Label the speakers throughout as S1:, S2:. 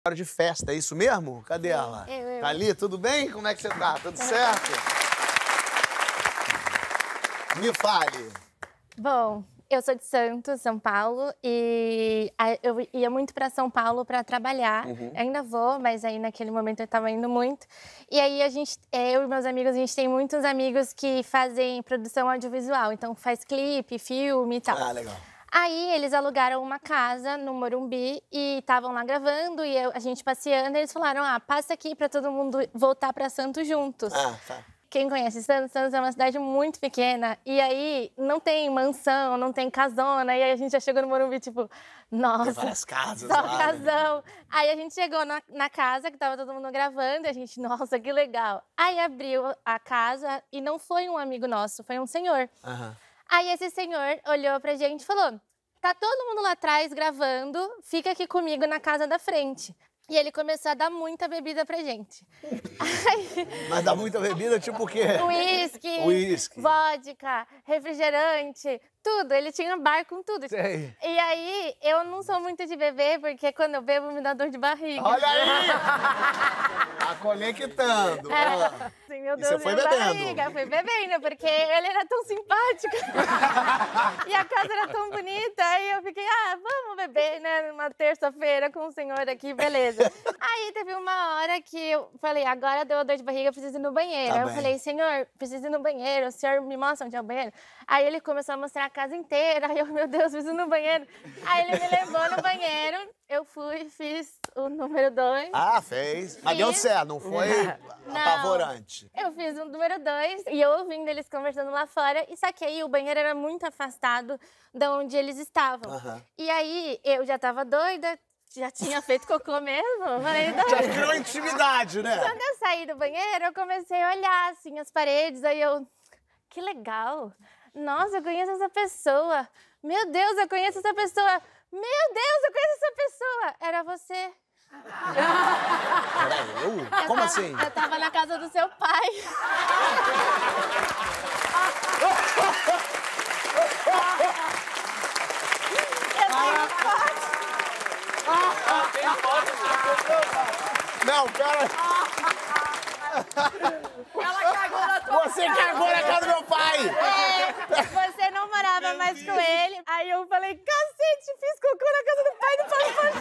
S1: Hora de festa, é isso mesmo? Cadê ela?
S2: Eu.
S1: Tá ali, tudo bem? Como é que você tá? Tudo certo? Me fale.
S2: Bom, eu sou de Santos, São Paulo, e eu ia muito pra São Paulo pra trabalhar. Ainda vou, mas aí naquele momento eu tava indo muito. E aí eu e meus amigos, a gente tem muitos amigos que fazem produção audiovisual, então faz clipe, filme e tal.
S1: Ah, legal.
S2: Aí eles alugaram uma casa no Morumbi e estavam lá gravando e a gente passeando. E eles falaram, passa aqui pra todo mundo voltar pra Santos juntos.
S1: Ah, tá.
S2: Quem conhece Santos, Santos é uma cidade muito pequena. E aí não tem mansão, não tem casona. E aí a gente já chegou no Morumbi, tipo, nossa,
S1: Tem várias casas
S2: só
S1: lá,
S2: casão.
S1: né?
S2: Aí a gente chegou na casa que tava todo mundo gravando e a gente, nossa, que legal. Aí abriu a casa e não foi um amigo nosso, foi um senhor.
S1: Aham.
S2: Aí esse senhor olhou pra gente e falou, tá todo mundo lá atrás gravando, fica aqui comigo na casa da frente. E ele começou a dar muita bebida pra gente.
S1: Mas dá muita bebida, tipo o quê?
S2: Uísque, vodka, refrigerante, tudo. Ele tinha bar com tudo.
S1: Sei.
S2: E aí, eu não sou muito de beber, porque quando eu bebo me dá dor de barriga.
S1: Olha aí! Tá conectando.
S2: Sim, meu
S1: E
S2: Deus,
S1: você foi
S2: minha
S1: bebendo?
S2: barriga. Fui bebendo, porque ele era tão simpático. E a casa era tão bonita. Aí eu fiquei, vamos beber, né? Numa terça-feira com o senhor aqui, beleza. Aí teve uma hora que eu falei, agora deu a dor de barriga, eu preciso ir no banheiro.
S1: Tá
S2: Aí eu
S1: bem.
S2: falei, senhor, preciso ir no banheiro, o senhor me mostra onde é o banheiro? Aí ele começou a mostrar a casa inteira, aí eu, meu Deus, preciso ir no banheiro. Aí ele me levou no banheiro, eu fui, fiz o número 2.
S1: Ah, fez. Mas deu certo, não foi apavorante.
S2: Eu fiz o número 2 e eu ouvindo eles conversando lá fora. E só que aí o banheiro era muito afastado de onde eles estavam.
S1: Aham.
S2: E aí eu já tava doida, já tinha feito cocô mesmo. Falei,
S1: Já criou intimidade, né?
S2: quando eu saí do banheiro, eu comecei a olhar assim as paredes. Aí eu, que legal. Nossa, eu conheço essa pessoa. Meu Deus, eu conheço essa pessoa. Meu Deus, eu conheço essa pessoa. Era você.
S1: Era eu? Como assim?
S2: Eu tava na casa do seu pai.
S1: Não, pera.
S3: Ela cagou na tua
S1: Você cagou na cara do meu pai!
S2: Você não morava mais com ele. Aí eu falei, cacete, fiz cocô na casa do pai do Paulo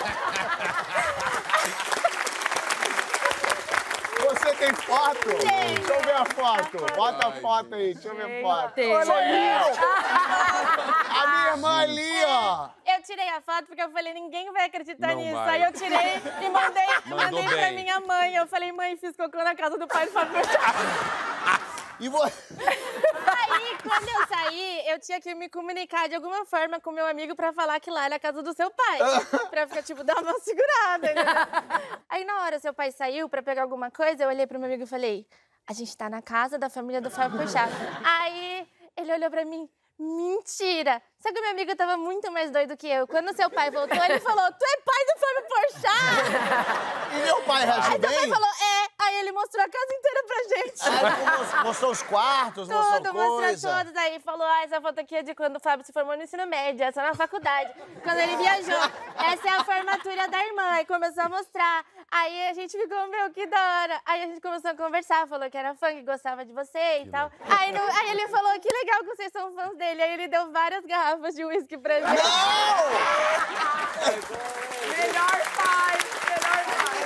S2: Porchat.
S1: Você tem foto?
S2: Tenho.
S1: Deixa eu ver a foto. Bota a foto aí, deixa eu ver a foto.
S3: Deus.
S1: Sou eu! A minha irmã ali, ó.
S2: Eu tirei a foto porque eu falei, ninguém vai acreditar
S4: Não
S2: nisso.
S4: vai.
S2: Aí eu tirei e mandei pra
S4: bem.
S2: minha mãe. Eu falei, mãe, fiz cocô na casa do pai do Paulo Porchat.
S1: E você...
S2: Aí, quando eu saí, eu tinha que me comunicar de alguma forma com meu amigo pra falar que lá era a casa do seu pai. Pra ficar, tipo, dar uma segurada, entendeu? Aí, na hora, seu pai saiu pra pegar alguma coisa, eu olhei pro meu amigo e falei, a gente tá na casa da família do Fábio Porchat. Aí, ele olhou pra mim, mentira! Só que o meu amigo tava muito mais doido que eu. Quando seu pai voltou, ele falou, tu é pai do Fábio Porchat?
S1: E meu pai reagiu
S2: Aí seu pai
S1: bem?
S2: falou, é. Aí ele mostrou a casa inteira pra gente.
S1: Aí ele mostrou os quartos,
S2: Tudo,
S1: mostrou
S2: mostrou
S1: coisa.
S2: todos. Aí falou, essa foto aqui é de quando o Fábio se formou no ensino médio, essa na faculdade. Quando ele viajou. Essa é a formatura da irmã. Aí começou a mostrar. Aí a gente ficou, meu, que da hora. Aí a gente começou a conversar, falou que era fã, que gostava de você e tal. Aí ele falou, que legal que vocês são fãs dele. Aí ele deu várias garrafas de uísque pra gente.
S1: Não!
S3: Melhor pai, melhor pai.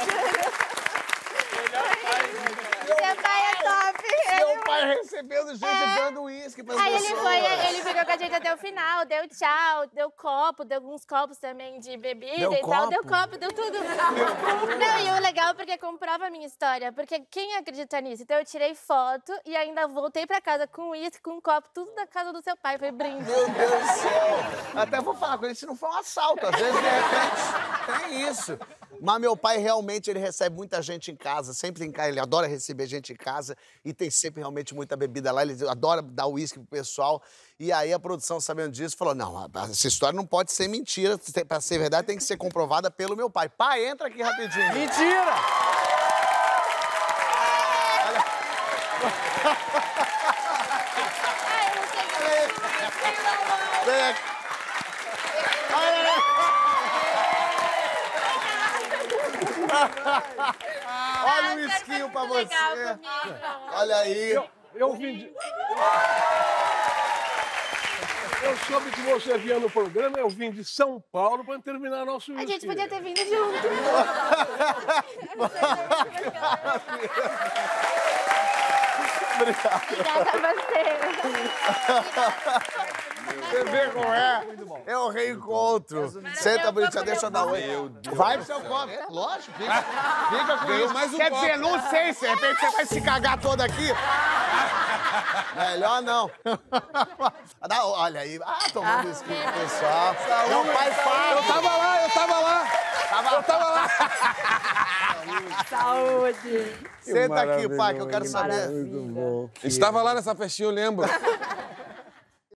S2: Seu pai é top.
S1: Meu pai recebendo gente dando uísque pras
S2: Aí
S1: pessoas.
S2: ele ficou com a gente até o final, deu tchau, deu copo, deu alguns copos também de bebida
S1: Deu
S2: e tal.
S1: copo?
S2: Deu copo, deu tudo. Não, e o legal é porque comprova a minha história, porque quem acredita nisso? Então eu tirei foto e ainda voltei pra casa com uísque, com um copo, tudo da casa do seu pai, foi brinde.
S1: Meu Deus do céu. Até vou falar com ele se não for um assalto. Às vezes, de repente, tem isso. Mas meu pai realmente, ele recebe muita gente em casa. Sempre tem casa, ele adora receber gente em casa. E tem sempre realmente muita bebida lá. Ele adora dar uísque pro pessoal. E aí a produção, sabendo disso, falou, não, essa história não pode ser mentira. Pra ser verdade, tem que ser comprovada pelo meu pai. Pai, entra aqui rapidinho.
S3: Mentira!
S1: Vem aqui. Olha, olha. Olha o esquinho pra você. Olha aí.
S4: Eu vim de... Eu soube que você vinha no programa, eu vim de São Paulo para terminar nosso
S2: A gente
S4: whisky.
S2: podia ter vindo junto. Obrigada a você.
S1: Você vê como é? É o reencontro. Senta, bonitinha, deixa eu dar oi. Vai pro seu copo. Lógico, fica com isso.
S5: mais um
S1: Quer
S5: copo.
S1: dizer, não sei, se de repente você vai se cagar todo aqui. Melhor não. Olha aí. Tomando isso aqui, pessoal. Meu pai fala.
S5: Eu tava lá.
S3: Saúde.
S1: Senta aqui, pai, que eu quero saber.
S5: Estava lá nessa festinha, eu lembro.